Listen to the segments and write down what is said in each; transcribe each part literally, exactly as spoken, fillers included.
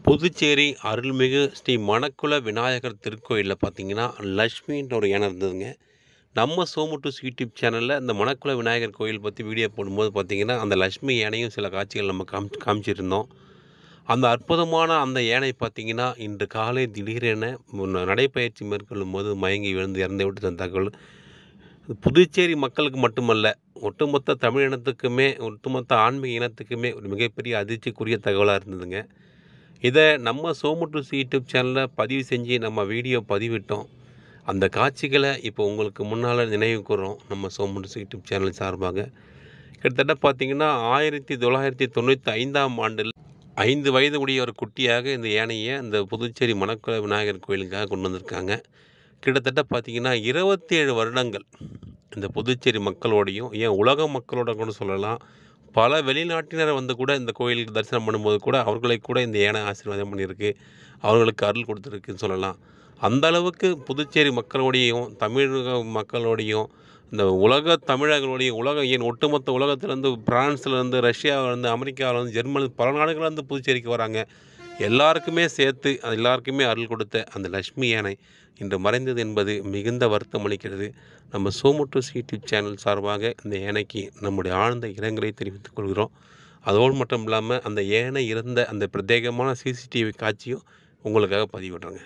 புதுச்சேரி அருள்மிகு ஸ்ரீ மணக்குள விநாயகர் திருக்கோயிலில் பார்த்தீங்கன்னா லக்ஷ்மின்ற ஒரு யானை இருந்ததுங்க. நம்ம சோமுட்டூஸ் யூடியூப் சேனலில் இந்த மணக்குள விநாயகர் கோயில் பற்றி வீடியோ போடும்போது பார்த்தீங்கன்னா அந்த லக்ஷ்மி யானையும் சில காட்சிகள் நம்ம காமி காமிச்சிருந்தோம். அந்த அற்புதமான அந்த யானை பார்த்தீங்கன்னா இன்று காலை திடீரென முன்ன நடைப்பயிற்சி மேற்கொள்ளும் போது மயங்கி விழுந்து இறந்து விட்ட தகவல் புதுச்சேரி மக்களுக்கு மட்டுமல்ல, ஒட்டுமொத்த தமிழ் இனத்துக்குமே, ஒட்டுமொத்த ஆன்மீக இனத்துக்குமே ஒரு மிகப்பெரிய அதிர்ச்சிக்குரிய தகவலாக இருந்ததுங்க. இதை நம்ம சோமுட்டூஸ் யூடியூப் சேனலில் பதிவு செஞ்சு நம்ம வீடியோ பதிவிட்டோம். அந்த காட்சிகளை இப்போ உங்களுக்கு முன்னால் நினைவு கூறுறோம் நம்ம சோமுட்டூஸ் யூடியூப் சேனல் சார்பாக. கிட்டத்தட்ட பார்த்திங்கன்னா ஆயிரத்தி தொள்ளாயிரத்தி தொண்ணூற்றி ஐந்தாம் ஆண்டில் ஐந்து வயது உடைய ஒரு குட்டியாக இந்த யானையை இந்த புதுச்சேரி மணக்குள விநாயகர் கோயிலுக்காக கொண்டு வந்திருக்காங்க. கிட்டத்தட்ட பார்த்திங்கன்னா இருபத்தி ஏழு வருடங்கள் இந்த புதுச்சேரி மக்களோடையும், ஏன் உலக மக்களோட கூட சொல்லலாம், பல வெளிநாட்டினர் வந்து கூட இந்த கோயிலுக்கு தரிசனம் பண்ணும்போது கூட அவர்களை கூட இந்த யானை ஆசீர்வாதம் பண்ணியிருக்கு, அவர்களுக்கு அருள் கொடுத்துருக்குன்னு சொல்லலாம். அந்த அளவுக்கு புதுச்சேரி மக்களோடையும், தமிழக மக்களோடையும், இந்த உலக தமிழர்களுடைய உலக ஏன் ஒட்டுமொத்த உலகத்துலேருந்து, பிரான்ஸ்லேருந்து, ரஷ்யாவிலேருந்து, அமெரிக்காவிலேருந்து, ஜெர்மனி பல நாடுகள்லேருந்து புதுச்சேரிக்கு வராங்க. எல்லாருக்குமே சேர்த்து அது எல்லாருக்குமே அருள் கொடுத்த அந்த லக்ஷ்மி யானை இன்று மறைந்தது என்பது மிகுந்த வருத்தம் அளிக்கிறது. நம்ம சோமுட்டூஸ் யூடியூப் சேனல் சார்பாக இந்த யானைக்கு நம்முடைய ஆழ்ந்த இரங்கலை தெரிவித்துக் கொள்கிறோம். அதோடு மட்டும் இல்லாமல் அந்த யானை இருந்த அந்த பிரத்யேகமான சிசிடிவி காட்சியும் உங்களுக்காக பதிவிடுறேங்க.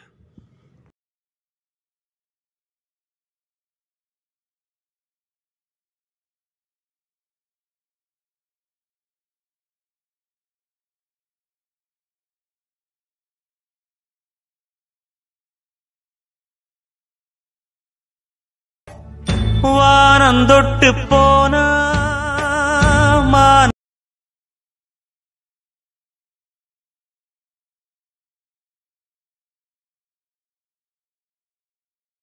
வானந்தொட்டு போன